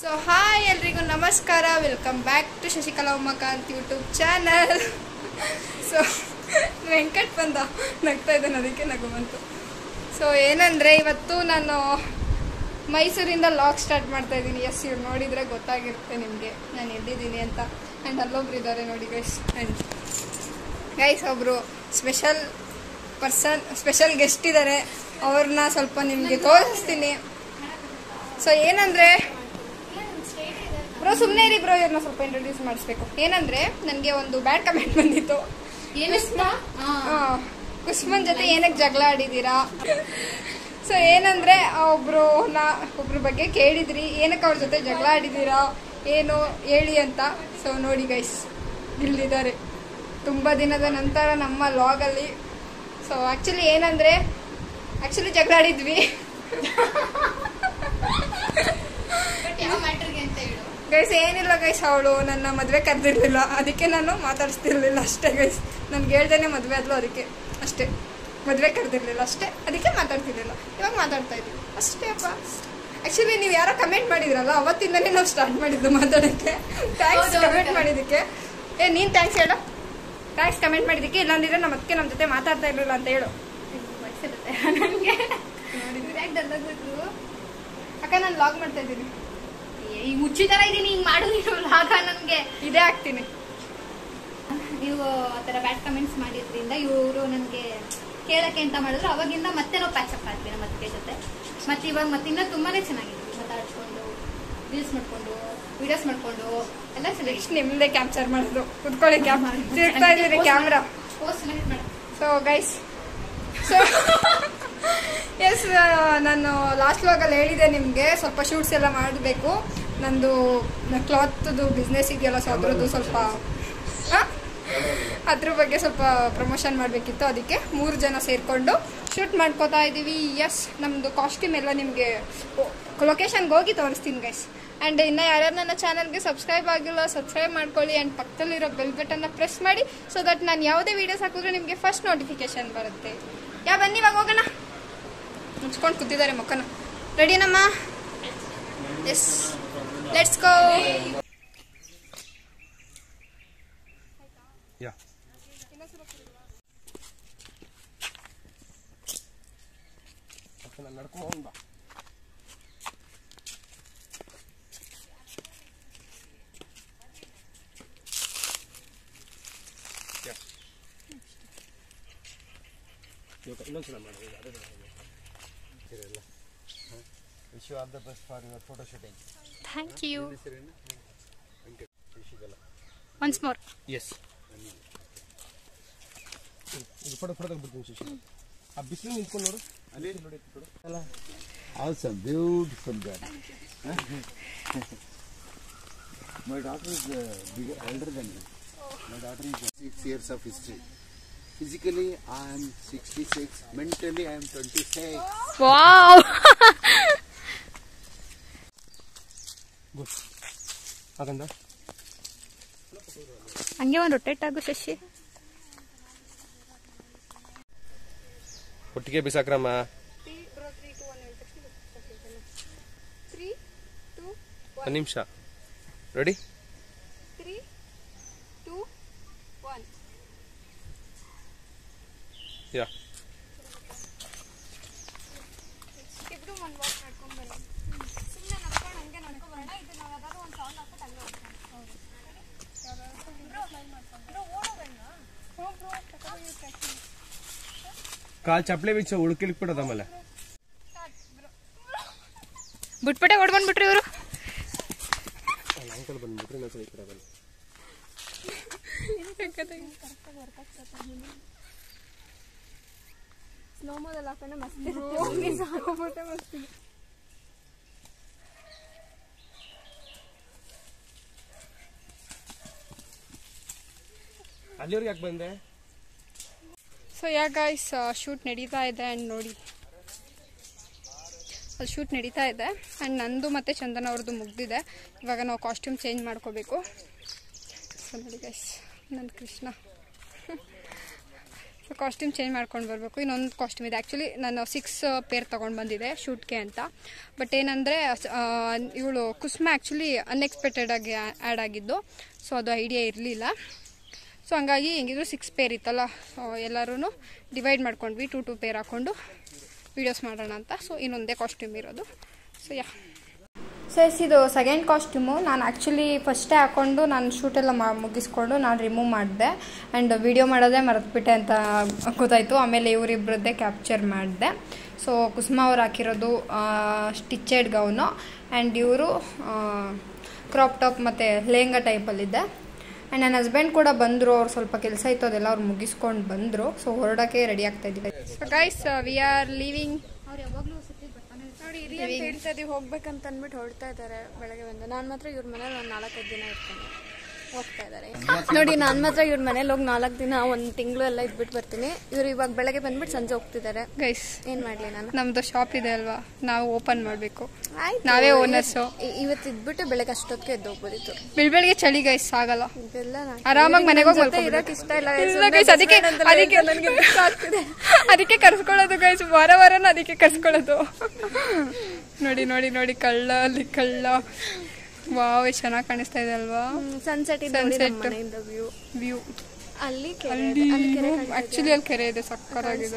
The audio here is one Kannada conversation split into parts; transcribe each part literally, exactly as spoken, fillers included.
ಸೊ ಹಾಯ್ ಎಲ್ರಿಗೂ ನಮಸ್ಕಾರ, welcome back to Shashikala Umakant YouTube channel. So Venkat ಬಂದ ನಗ್ತಾ ಇದ್ದಾನೆ, ಅದಕ್ಕೆ ನಗು ಬಂತು. ಸೊ ಏನಂದರೆ ಇವತ್ತು ನಾನು ಮೈಸೂರಿಂದ ಲಾಗ್ ಸ್ಟಾರ್ಟ್ ಮಾಡ್ತಾ ಇದ್ದೀನಿ. ಎಸ್, ಇವ್ರು ನೋಡಿದರೆ ಗೊತ್ತಾಗಿರುತ್ತೆ ನಿಮಗೆ ನಾನು ಎಲ್ಲಿದ್ದೀನಿ ಅಂತ. ಆ್ಯಂಡ್ ಅಲ್ಲೊಬ್ರು ಇದ್ದಾರೆ ನೋಡಿ ಗೈಸ್. ಆ್ಯಂಡ್ ಗೈಸ್ ಒಬ್ಬರು ಸ್ಪೆಷಲ್ ಪರ್ಸನ್, ಸ್ಪೆಷಲ್ ಗೆಸ್ಟ್ ಇದ್ದಾರೆ. ಅವ್ರನ್ನ ಸ್ವಲ್ಪ ನಿಮಗೆ ತೋರಿಸ್ತೀನಿ. ಸೊ ಏನಂದರೆ ಬ್ರೋ ಸುಮ್ಮನೆ ಇರಿ ಬ್ರೋ, ಇವ್ರನ್ನ ಸ್ವಲ್ಪ ಇಂಟ್ರೊಡ್ಯೂಸ್ ಮಾಡಿಸ್ಬೇಕು. ಏನಂದರೆ ನನಗೆ ಒಂದು ಬ್ಯಾಡ್ ಕಮೆಂಟ್ ಬಂದಿತ್ತು. ಕುಸ್ಮನ್ ಜೊತೆ ಏನಕ್ಕೆ ಜಗಳ ಆಡಿದ್ದೀರಾ? ಸೊ ಏನಂದರೆ ಒಬ್ಬರು ನಾ ಒಬ್ರ ಬಗ್ಗೆ ಕೇಳಿದ್ರಿ, ಏನಕ್ಕೆ ಅವ್ರ ಜೊತೆ ಜಗಳ ಆಡಿದ್ದೀರಾ ಏನು ಹೇಳಿ ಅಂತ. ಸೊ ನೋಡಿ ಗೈಸ್, ಇಲ್ಲಿದ್ದಾರೆ ತುಂಬ ದಿನದ ನಂತರ ನಮ್ಮ ಲಾಗಲ್ಲಿ. ಸೊ ಆ್ಯಕ್ಚುಲಿ ಏನಂದರೆ ಆ್ಯಕ್ಚುಲಿ ಜಗಳ ಆಡಿದ್ವಿ. ಗೈಸ್ ಏನಿಲ್ಲ ಗೈಸ್, ಅವಳು ನನ್ನ ಮದುವೆ ಕರೆದಿರಲಿಲ್ಲ, ಅದಕ್ಕೆ ನಾನು ಮಾತಾಡಿಸ್ತಿರ್ಲಿಲ್ಲ ಅಷ್ಟೇ ಗೈಸ್. ನನ್ಗೆ ಹೇಳ್ದೇನೆ ಮದುವೆ ಆದ್ಲು, ಅದಕ್ಕೆ ಅಷ್ಟೇ. ಮದುವೆ ಕರೆದಿರಲಿಲ್ಲ ಅಷ್ಟೇ, ಅದಕ್ಕೆ ಮಾತಾಡ್ತಿರ್ಲಿಲ್ಲ. ಇವಾಗ ಮಾತಾಡ್ತಾ ಇದ್ವಿ ಅಷ್ಟೇ ಅಪ್ಪ. ಆ್ಯಕ್ಚುಲಿ ನೀವು ಯಾರೋ ಕಮೆಂಟ್ ಮಾಡಿದ್ರಲ್ಲ, ಅವತ್ತಿಂದನೇ ನಾವು ಸ್ಟಾರ್ಟ್ ಮಾಡಿದ್ದು ಮಾತಾಡೋಕ್ಕೆ. ಥ್ಯಾಂಕ್ಸ್ ಕಮೆಂಟ್ ಮಾಡಿದ್ದಕ್ಕೆ. ಏ ನೀನು ಥ್ಯಾಂಕ್ಸ್ ಹೇಳು. ಥ್ಯಾಂಕ್ಸ್ ಕಮೆಂಟ್ ಮಾಡಿದ್ದಕ್ಕೆ. ಇಲ್ಲಾಂದಿದ್ರೆ ನಮ್ಮ ಅದಕ್ಕೆ ನಮ್ಮ ಜೊತೆ ಮಾತಾಡ್ತಾ ಇರಲಿಲ್ಲ ಅಂತ ಹೇಳು. ನನಗೆ ಅಕ್ಕ ನಾನು ಲಾಗ್ ಮಾಡ್ತಾ ಇದ್ದೀನಿ. ಈ ಮುಚ್ಚಿ ತರ ಇದೀನಿ, ಹಿಂಗ್ ಮಾಡು ಲಾಗ. ನನ್ಗೆ ಇದೇ ಆಗ್ತೀನಿ. ನೀವು ಆತರ ಬ್ಯಾಡ್ ಕಮೆಂಟ್ಸ್ ಮಾಡಿದ್ರಿಂದ ಇವರು ನನ್ಗೆ ಕೇಳಕ್ಕೆ ಅಂತ ಮಾಡಿದ್ರು. ಅವಾಗಿಂದ ಮತ್ತೆ ನಾವು ಪ್ಯಾಚಪ್ ಆದ್ವಿ ನಮ್ಮ ಅತ್ತಿಗೆ ಜೊತೆ. ಮತ್ತೆ ಇವಾಗ ಮತ್ತಿನ್ನ ತುಂಬಾನೇ ಚೆನ್ನಾಗಿದ್ವಿ, ಮಾತಾಡ್ಕೊಂಡು ರೀಲ್ಸ್ ಮಾಡ್ಕೊಂಡು ವಿಡಿಯೋಸ್ ಮಾಡ್ಕೊಂಡು ಎಲ್ಲ ಚೆನ್ನಾಗಿ. ನಿಮ್ದೇ ಕ್ಯಾಪ್ಚರ್ ಮಾಡೋದು, ಕುತ್ಕೊಳ್ಳಿ ಕ್ಯಾಮ್ ತಿರ್ಗ್ತಾ ಇದೀರಿ camera. So guys, so yes, ನಾನು ಲಾಸ್ಟ್ ವ್ಲಾಗಲ್ಲಿ ಹೇಳಿದೆ ನಿಮಗೆ ಸ್ವಲ್ಪ ಶೂಟ್ಸ್ ಎಲ್ಲ ಮಾಡಬೇಕು. ನಂದು ಕ್ಲಾತ್ದು ಬಿಸ್ನೆಸ್ ಇದೆಯಲ್ಲ, ಸೊ ಅದ್ರದ್ದು ಸ್ವಲ್ಪ ಅದ್ರ ಬಗ್ಗೆ ಸ್ವಲ್ಪ ಪ್ರಮೋಷನ್ ಮಾಡಬೇಕಿತ್ತು. ಅದಕ್ಕೆ ಮೂರು ಜನ ಸೇರಿಕೊಂಡು ಶೂಟ್ ಮಾಡ್ಕೋತಾ ಇದ್ದೀವಿ. ಎಸ್, ನಮ್ಮದು ಕಾಸ್ಟ್ಯೂಮ್ ಎಲ್ಲ ನಿಮಗೆ ಲೊಕೇಶನ್ಗೆ ಹೋಗಿ ತೋರಿಸ್ತೀನಿ ಗೈಸ್. ಆ್ಯಂಡ್ ಇನ್ನು ಯಾರ್ಯಾರು ನನ್ನ ಚಾನಲ್ಗೆ ಸಬ್ಸ್ಕ್ರೈಬ್ ಆಗಿಲ್ಲ, ಸಬ್ಸ್ಕ್ರೈಬ್ ಮಾಡ್ಕೊಳ್ಳಿ. ಆ್ಯಂಡ್ ಪಕ್ಕದಲ್ಲಿರೋ ಬೆಲ್ ಬಟನ್ನ ಪ್ರೆಸ್ ಮಾಡಿ, ಸೊ ದಟ್ ನಾನು ಯಾವುದೇ ವೀಡಿಯೋಸ್ ಹಾಕಿದ್ರೆ ನಿಮಗೆ ಫಸ್ಟ್ ನೋಟಿಫಿಕೇಶನ್ ಬರುತ್ತೆ. ಯಾ ಬನ್ನಿ ಇವಾಗ ಹೋಗೋಣ. ಮುಚ್ಕೊಂಡು ಕೂತಿದ್ದಾರೆ ಮಕ್ಕನ. ರೆಡಿನಮ್ಮ? S, let's go. ನಡ್ಕೊಂಡು ಬಾ. ಇನ್ನೊಂದ್ಸಲ ಮಾಡಿ. Wish you all the best for your photo shooting. Thank you. Once more. Yes. ಇದು ಫೋಟೋ ಫೋಟೋ ತೆಗೆದುಬಿಡ್ತೀನಿ ಶಶಿ. ಆ ಬಿಸಿಲು ನಿಂತ್ಕೊಂಡು ನೋಡು, ಅಲ್ಲಿ ನೋಡಿ ಅಲ್ಲ. Awesome, beautiful girl. My daughter is uh, bigger, elder than you. My daughter is uh, six years of history. Physically, I am sixty-six. Mentally, I am twenty-six. Wow. Good. ಹಾಗಂದ ಹಂಗೆ ಒಂದು ರೊಟೇಟ್ ಆಗು ಶಶಿ. ಒಟ್ಟಿಗೆ ಬಿಸಾಕ್ರಮ್ಮ. ಒಂದು ನಿಮಿಷ. Ready? Three two one. Yeah ಇಬ್ರು ಒಂದು ವಾಕ್ ಮಾಡ್ಕೊಂಡು ಬರೋಣ. ಸುಮ್ಮನೆ ನಡ್ಕೊಂಡು ಹಂಗೆ ನಡ್ಕೊಂಡು ಬರೋಣ. ಇದು ನಾವು ಯಾವ್ದಾದ್ರು ಒಂದು ಸೌಂಡ್ ಹಾಕ್ಬಿಟ್ಟು ಹಂಗೆ ಹೋಗ್ತಾನೆ. ಹೌದು, ಕಾಲ್ ಚಪ್ಪಲಿ ಬಿಚ್ಚ ಉಳ್ಕಿಲಿಕ್ ಬಿಡೋದ. ಆಮೇಲೆ ಬಿಟ್ಬಿಟ್ಟೆ ಓಡ್ ಬಂದ್ಬಿಟ್ರಿ ಇವರು. ಅಂಕಲ್ ಬಂದ್ಬಿಟ್ರಿ ಇನ್ನೊಂದ್ಸಲ ಈ ಕಡೆ ಬನ್ನಿ. ಸ್ಲೋ ಮೋದಲ್ಲಿ ಹಾಕೊಂಡೆ ಮಸ್ತ್ ಇರುತ್ತೆ. ಮಸ್ತ್ ಇದೆ. ಅಲ್ಲಿವ್ರಿಗೆ ಯಾಕೆ ಬಂದೆ? ಸೊ ಯಾ ಗೈಸ್, ಶೂಟ್ ನಡೀತಾ ಇದೆ. ಆ್ಯಂಡ್ ನೋಡಿ, ಅದು ಶೂಟ್ ನಡೀತಾ ಇದೆ. ಆ್ಯಂಡ್ ನಂದು ಮತ್ತು ಚಂದನ ಅವ್ರದ್ದು ಮುಗ್ದಿದೆ. ಇವಾಗ ನಾವು ಕಾಸ್ಟ್ಯೂಮ್ ಚೇಂಜ್ ಮಾಡ್ಕೋಬೇಕು. ಸೊ ನೋಡಿ ಗೈಸ್, ನನ್ನ Krishna. So so costume change ಮಾಡ್ಕೊಂಡು ಬರಬೇಕು. ಇನ್ನೊಂದು ಕಾಸ್ಟ್ಯೂಮ್ ಇದೆ. ಆ್ಯಕ್ಚುಲಿ ನಾನು ಸಿಕ್ಸ್ ಪೇರ್ ತೊಗೊಂಡು ಬಂದಿದ್ದೆ ಶೂಟ್ಗೆ ಅಂತ. ಬಟ್ ಏನಂದರೆ ಇವಳು ಕುಸುಮ ಆ್ಯಕ್ಚುಲಿ ಅನ್ಎಕ್ಸ್ಪೆಕ್ಟೆಡಾಗಿ ಆ್ಯಡ್ ಆಗಿದ್ದು. ಸೊ ಅದು ಐಡಿಯಾ ಇರಲಿಲ್ಲ. ಸೊ ಹಂಗಾಗಿ ಹೆಂಗಿದ್ರು ಸಿಕ್ಸ್ ಪೇರ್ ಇತ್ತಲ್ಲ, ಸೊ ಎಲ್ಲರೂ ಡಿವೈಡ್ ಮಾಡ್ಕೊಂಡ್ವಿ, ಟು ಟು ಪೇರ್ ಹಾಕ್ಕೊಂಡು ವೀಡಿಯೋಸ್ ಮಾಡೋಣ ಅಂತ. ಸೊ ಇನ್ನೊಂದೇ ಕಾಸ್ಟ್ಯೂಮ್ ಇರೋದು. ಸೊ ಯಾ ಸೊ ಎಸ್ ಇದು ಸೆಕೆಂಡ್ ಕಾಸ್ಟ್ಯೂಮು. ನಾನು ಆ್ಯಕ್ಚುಲಿ ಫಸ್ಟೇ ಹಾಕ್ಕೊಂಡು ನಾನು ಶೂಟೆಲ್ಲ ಮಾ ಮುಗಿಸ್ಕೊಂಡು ನಾನು ರಿಮೂವ್ ಮಾಡಿದೆ. ಆ್ಯಂಡ್ ವೀಡಿಯೋ ಮಾಡೋದೇ ಮರೆತುಬಿಟ್ಟೆ ಅಂತ ಗೊತ್ತಾಯಿತು. ಆಮೇಲೆ ಇವರಿಬ್ಬರದ್ದೇ ಕ್ಯಾಪ್ಚರ್ ಮಾಡಿದೆ. ಸೊ ಕುಸುಮ ಅವ್ರು ಹಾಕಿರೋದು ಸ್ಟಿಚೆಡ್ ಗೌನು, ಆ್ಯಂಡ್ ಇವರು ಕ್ರಾಪ್ ಟಾಪ್ ಮತ್ತು ಲೆಹಂಗಾ ಟೈಪಲ್ಲಿದ್ದೆ. ಆ್ಯಂಡ್ ನನ್ನ ಹಸ್ಬೆಂಡ್ ಕೂಡ ಬಂದರು. ಅವ್ರು ಸ್ವಲ್ಪ ಕೆಲಸ ಇತ್ತು, ಅದೆಲ್ಲ ಅವ್ರು ಮುಗಿಸ್ಕೊಂಡು ಬಂದರು. ಸೊ ಹೊರಡೋಕ್ಕೆ ರೆಡಿ ಆಗ್ತಾ ಇದ್ದೀವಿ. So guys we are leaving. ಅವ್ರು ಯಾವಾಗಲೂ ನೋಡಿ ಇರಿ ಅಂತ ಹೇಳ್ತಾ ಇದೀವಿ, ಹೋಗ್ಬೇಕಂತ ಅಂದ್ಬಿಟ್ಟು ಹೊರಡ್ತಾ ಇದ್ದಾರೆ ಬೆಳಗ್ಗೆ ಬಂದು. ನಾನು ಮಾತ್ರ ಇವ್ರ ಮನೇಲಿ ಒಂದು ನಾಲ್ಕೈದು ದಿನ ಇರ್ತೀನಿ, ಹೋಗ್ತಾ ಇದ್ದಾರೆ ನೋಡಿ. ನಾನು ಮಾತ್ರ ಇವ್ರ ಮನೇಲಿ ಹೋಗಿ ನಾಲ್ಕು ದಿನ ಒಂದು ತಿಂಗಳು ಎಲ್ಲ ಇದ್ಬಿಟ್ಟು ಬರ್ತೀನಿ. ಇವ್ರು ಇವಾಗ ಬೆಳಗ್ಗೆ ಬಂದ್ಬಿಟ್ಟು ಸಂಜೆ ಹೋಗ್ತಿದ್ದಾರೆ. ಗೈಸ್ ಏನ್ ಮಾಡ್ಲಿ, ನಾನು ನಮ್ದು ಶಾಪ್ ಇದೆ ಅಲ್ವಾ, ನಾವು ಓಪನ್ ಮಾಡಬೇಕು, ನಾವೇ ಓನರ್ಸು. ಇವತ್ತು ಇದ್ಬಿಟ್ಟು ಬೆಳಗ್ಗೆ ಅಷ್ಟೊತ್ತಿಗೆ ಎದ್ದು ಹೋಗ್ಬೋದಿತ್ತು. ಬೆಳಬೆಳಿಗ್ಗೆ ಚಳಿ ಗೈಸ್ ಆಗಲ್ಲ, ಇದೆಲ್ಲ ಆರಾಮಾಗಿ ಮನೆಗೆ ಹೋಗಿ ಇರಕ್ ಇಷ್ಟ ಇಲ್ಲ. ಅದಕ್ಕೆ ಅದಕ್ಕೆ ಅದಕ್ಕೆ ಕರ್ಸ್ಕೊಳ್ಳೋದು ಗೈಸ್, ವಾರ ವಾರನ ಅದಕ್ಕೆ ಕರ್ಸ್ಕೊಳ್ಳೋದು. ನೋಡಿ ನೋಡಿ ನೋಡಿ ಕಳ್ಳ ಅಲ್ಲಿ ಕಳ್ಳ. ವಾವ್ ಎಷ್ಟು ಚೆನ್ನಾಗಿ ಕಾಣಿಸ್ತಾ ಇದೆ ಅಲ್ವಾ ಸನ್ಸೆಟ್ ಸನ್ಸೆಟ್ ವ್ಯೂ ವ್ಯೂ. ಅಲ್ಲಿ ಅಲ್ಲಿ ಆಕ್ಚುಲಿ ಅಲ್ಲಿ ಕೆರೆ ಇದೆ, ಸಕ್ಕತ್ತಾಗಿದೆ.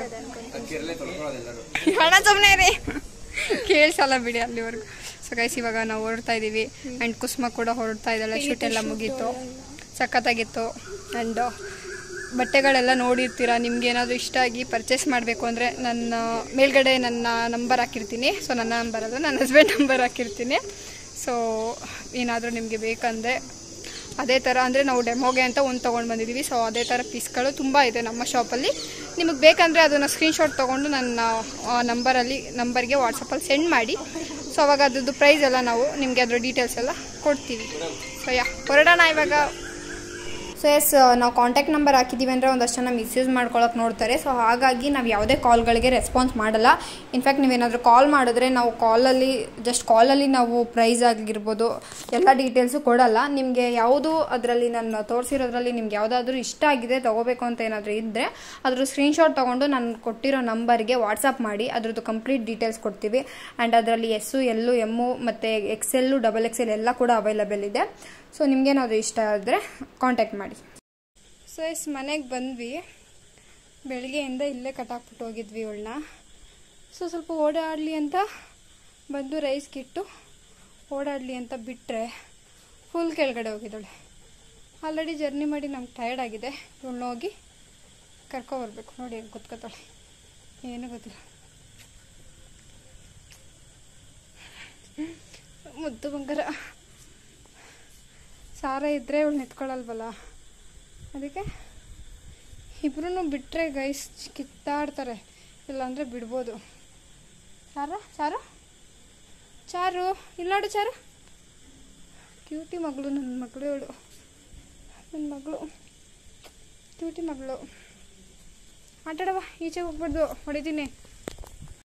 ಹಣ ಸುಮ್ಮನೆ ರೀ, ಕೇಳಿಸಲ್ಲ ಬಿಡಿ ಅಲ್ಲಿವರೆಗೂ. ಸೊ ಗೈಸ್ ಇವಾಗ ನಾವು ಹೊರಡ್ತಾ ಇದ್ದೀವಿ. ಆ್ಯಂಡ್ ಕುಸುಮ ಕೂಡ ಹೊರಡ್ತಾ ಇದ್ದಾಳೆ. ಶೂಟ್ ಎಲ್ಲ ಮುಗೀತು, ಸಖತ್ತಾಗಿತ್ತು. ಆ್ಯಂಡ್ ಬಟ್ಟೆಗಳೆಲ್ಲ ನೋಡಿರ್ತೀರ. ನಿಮ್ಗೆ ಏನಾದರೂ ಇಷ್ಟ ಆಗಿ ಪರ್ಚೇಸ್ ಮಾಡಬೇಕು ಅಂದರೆ ನನ್ನ ಮೇಲ್ಗಡೆ ನನ್ನ ನಂಬರ್ ಹಾಕಿರ್ತೀನಿ. ಸೊ ನನ್ನ ನಂಬರ್ ಅಲ್ಲ, ನನ್ನ ಹಸ್ಬೆಂಡ್ ನಂಬರ್ ಹಾಕಿರ್ತೀನಿ. ಸೊ ಏನಾದರೂ ನಿಮಗೆ ಬೇಕಂದರೆ ಅದೇ ಥರ, ಅಂದರೆ ನಾವು ಡೆಮೋಗೆ ಅಂತ ಒಂದು ತೊಗೊಂಡು ಬಂದಿದ್ದೀವಿ. ಸೊ ಅದೇ ಥರ ಪೀಸ್ಗಳು ತುಂಬ ಇದೆ ನಮ್ಮ ಶಾಪಲ್ಲಿ. ನಿಮಗೆ ಬೇಕಂದರೆ ಅದನ್ನು ಸ್ಕ್ರೀನ್ಶಾಟ್ ತೊಗೊಂಡು ನನ್ನ ನಂಬರಲ್ಲಿ ನಂಬರ್ಗೆ ವಾಟ್ಸಪ್ಪಲ್ಲಿ ಸೆಂಡ್ ಮಾಡಿ. ಸೊ ಅವಾಗ ಅದ್ರದ್ದು ಪ್ರೈಸ್ ಎಲ್ಲ ನಾವು ನಿಮಗೆ ಅದರ ಡೀಟೇಲ್ಸ್ ಎಲ್ಲ ಕೊಡ್ತೀವಿ. ಸೊ ಯಾ ಹೊರಡೋಣ ಇವಾಗ. ಸೊ ಎಸ್ ನಾವು ಕಾಂಟ್ಯಾಕ್ಟ್ ನಂಬರ್ ಹಾಕಿದ್ದೀವಿ ಅಂದರೆ ಒಂದಷ್ಟು ಜನ ಮಿಸ್ಯೂಸ್ ಮಾಡ್ಕೊಳಕ್ಕೆ ನೋಡ್ತಾರೆ. ಸೊ ಹಾಗಾಗಿ ನಾವು ಯಾವುದೇ ಕಾಲ್ಗಳಿಗೆ ರೆಸ್ಪಾನ್ಸ್ ಮಾಡಲ್ಲ. ಇನ್ಫ್ಯಾಕ್ಟ್ ನೀವೇನಾದರೂ ಕಾಲ್ ಮಾಡಿದ್ರೆ ನಾವು ಕಾಲಲ್ಲಿ ಜಸ್ಟ್ ಕಾಲಲ್ಲಿ ನಾವು ಪ್ರೈಸ್ ಆಗಿರ್ಬೋದು ಎಲ್ಲ ಡೀಟೇಲ್ಸು ಕೊಡಲ್ಲ. ನಿಮಗೆ ಯಾವುದು ಅದರಲ್ಲಿ ನಾನು ತೋರಿಸಿರೋದ್ರಲ್ಲಿ ನಿಮ್ಗೆ ಯಾವುದಾದ್ರೂ ಇಷ್ಟ ಆಗಿದೆ ತೊಗೋಬೇಕು ಅಂತ ಏನಾದರೂ ಇದ್ದರೆ ಅದ್ರ ಸ್ಕ್ರೀನ್ಶಾಟ್ ತೊಗೊಂಡು ನಾನು ಕೊಟ್ಟಿರೋ ನಂಬರ್ಗೆ ವಾಟ್ಸಪ್ ಮಾಡಿ, ಅದ್ರದ್ದು ಕಂಪ್ಲೀಟ್ ಡೀಟೇಲ್ಸ್ ಕೊಡ್ತೀವಿ. ಆ್ಯಂಡ್ ಅದರಲ್ಲಿ ಎಸ್ಸು ಎಲ್ಲು ಎಮ್ಮು ಮತ್ತು ಎಕ್ಸೆಲ್ಲು ಡಬಲ್ ಎಕ್ಸೆಲ್ ಎಲ್ಲ ಕೂಡ ಅವೈಲಬಲ್ ಇದೆ. ಸೊ ನಿಮಗೇನಾದರೂ ಇಷ್ಟ ಆದರೆ ಕಾಂಟ್ಯಾಕ್ಟ್ ಮಾಡಿ. ಸೊ ಎಸ್ ಮನೆಗೆ ಬಂದ್ವಿ. ಬೆಳಗ್ಗೆಯಿಂದ ಇಲ್ಲೇ ಕಟ್ಟಾಕ್ಬಿಟ್ಟು ಹೋಗಿದ್ವಿ ಇವಳನ್ನ. ಸೊ ಸ್ವಲ್ಪ ಓಡಾಡಲಿ ಅಂತ ಬಂದು ರೈಸ್ ಕಿಟ್ಟು ಓಡಾಡಲಿ ಅಂತ ಬಿಟ್ಟರೆ ಫುಲ್ ಕೆಳಗಡೆ ಹೋಗಿದ್ದಾಳೆ. ಆಲ್ರೆಡಿ ಜರ್ನಿ ಮಾಡಿ ನಮ್ಗೆ ಟಯರ್ಡ್ ಆಗಿದೆ. ಇವಳನ್ನ ಹೋಗಿ ಕರ್ಕೊಬರ್ಬೇಕು. ನೋಡಿ ಹೆಂಗೆ ಕೂತ್ಕೊತಾಳೆ, ಏನೂ ಗೊತ್ತಿಲ್ಲ. ಮುದ್ದು ಬಂಗಾರ. ಸಾರ ಇದ್ದರೆ ಇವಳು ನೆತ್ಕೊಳ್ಳಲ್ವಲ್ಲ, ಅದಕ್ಕೆ ಇಬ್ರು ಬಿಟ್ಟರೆ ಗೈಸ್ ಕಿತ್ತಾಡ್ತಾರೆ, ಇಲ್ಲಾಂದರೆ ಬಿಡ್ಬೋದು. ಚಾರ ಚಾರು ಚಾರು ಇಲ್ಲ ನೋಡು ಚಾರು, ಕ್ಯೂಟಿ ಮಗಳು, ನನ್ನ ಮಗಳು ಇವಳು, ನನ್ನ ಮಗಳು ಕ್ಯೂಟಿ ಮಗಳು. ಆಟಾಡವ, ಈಚೆ ಹೋಗ್ಬಾರ್ದು, ಹೊಡಿತೀನಿ.